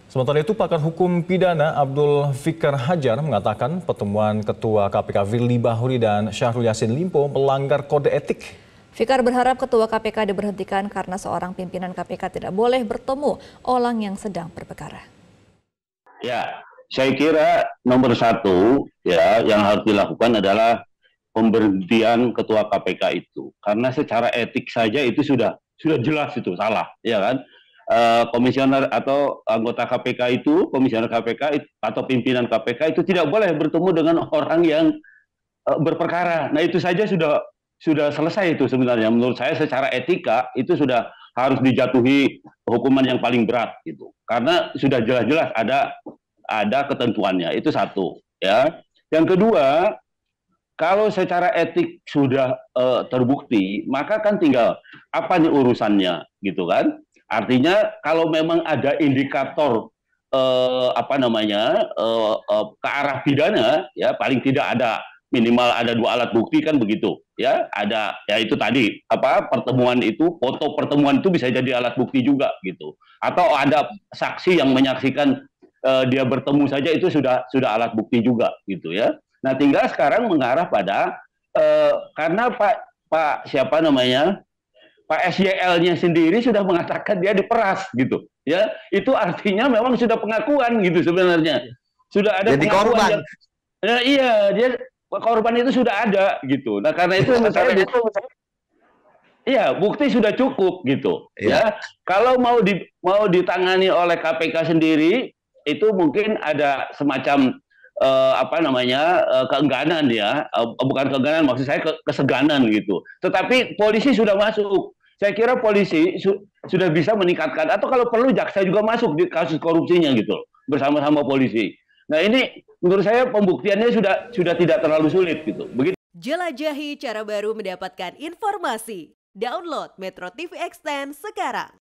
Sementara itu, pakar hukum pidana Abdul Fikar Hajar mengatakan pertemuan Ketua KPK Firly Bahuri dan Syahrul Yassin Limpo melanggar kode etik. Fikar berharap Ketua KPK diberhentikan karena seorang pimpinan KPK tidak boleh bertemu orang yang sedang berperkara. Ya, saya kira nomor satu ya yang harus dilakukan adalah pemberhentian Ketua KPK itu, karena secara etik saja itu sudah jelas itu salah, ya kan? Komisioner atau anggota KPK itu, komisioner KPK atau pimpinan KPK itu tidak boleh bertemu dengan orang yang berperkara. Nah itu saja sudah selesai itu sebenarnya. Menurut saya secara etika itu sudah harus dijatuhi hukuman yang paling berat gitu. Karena sudah jelas-jelas ada ketentuannya. Itu satu. Ya. Yang kedua, kalau secara etik sudah terbukti, maka kan tinggal apa nih urusannya gitu kan? Artinya kalau memang ada indikator ke arah pidana, ya paling tidak ada minimal ada 2 alat bukti kan begitu, ya ada ya itu tadi pertemuan itu, foto pertemuan itu bisa jadi alat bukti juga gitu, atau ada saksi yang menyaksikan dia bertemu saja itu sudah alat bukti juga gitu ya. Nah tinggal sekarang mengarah pada karena Pak siapa namanya Pak SYL-nya sendiri sudah mengatakan dia diperas gitu, ya itu artinya memang sudah pengakuan gitu sebenarnya, sudah ada jadi pengakuan korban. Iya dia korban itu sudah ada gitu. Nah karena itu iya bukti sudah cukup gitu, ya kalau mau ditangani oleh KPK sendiri itu mungkin ada semacam keengganan ya, bukan keengganan, maksud saya keseganan gitu. Tetapi polisi sudah masuk. Saya kira polisi sudah bisa meningkatkan, atau kalau perlu jaksa juga masuk di kasus korupsinya gitu bersama-sama polisi. Nah ini menurut saya pembuktiannya sudah tidak terlalu sulit gitu. Begitu. Jelajahi cara baru mendapatkan informasi. Download Metro TV Extend sekarang.